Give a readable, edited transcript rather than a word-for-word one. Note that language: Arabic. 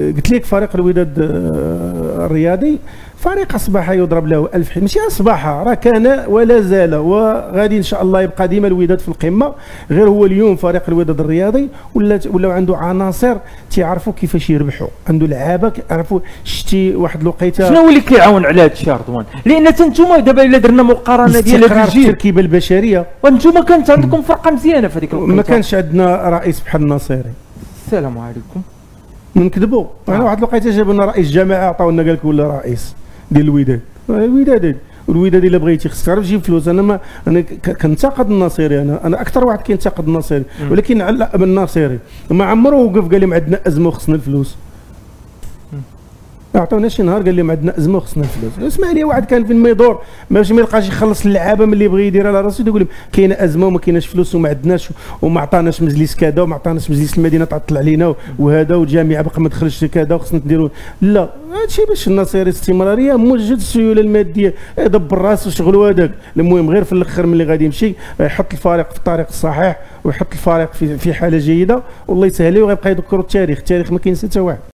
قلت لك فريق الوداد الرياضي فريق اصبح يضرب له 1000 حين، ماشي اصبح، راه كان ولا زال وغادي ان شاء الله يبقى ديما الوداد في القمه. غير هو اليوم فريق الوداد الرياضي ولاو عنده عناصر تيعرفوا كيفاش يربحوا، عنده لعابه كيعرفوا. شتي واحد الوقيته شنو هو اللي كيعاون على هذا الشيء رضوان؟ لان انتم دابا الا درنا مقارنه ديال هذا الجيل التركيبه البشريه، وانتم كانت عندكم فرقه مزيانه في هذيك الوقيته. ما كانش عندنا رئيس بحال الناصيري. السلام عليكم. نكذبوا انا واحد الوقيته جابوا لنا رئيس جماعه عطاونا قال لك ولا رئيس ديال الوداد. الوداد الا بغيتي خصك تعرف تجيب فلوس. انا كنتقد الناصيري، انا اكثر واحد كينتقد الناصيري، ولكن علق بالناصيري ما عمره وقف قال لهم عندنا ازمه وخصنا الفلوس. عطونا شي نهار قال لهم عندنا ازمه وخصنا الفلوس. اسمع لي، واحد كان فين ما يدور باش ما يلقاش يخلص اللعابه من اللي يبغي يدير على راسو يقول لهم كاينه ازمه وما كايناش فلوس وما عندناش وما عطاناش مجلس كذا وما عطاناش مجلس المدينه تعطل علينا وهذا والجامعه باقي ما دخلش كذا وخصنا نديروا. لا، هادشي باش الناصيري استمراريه موجد السيوله الماديه يدبر راسو شغلو هذاك. المهم غير في الاخر ملي غادي يمشي يحط الفريق في الطريق الصحيح ويحط الفريق في حاله جيده والله يسهل له وغيبقى يذكروا التاريخ ما كينسى حتى واحد.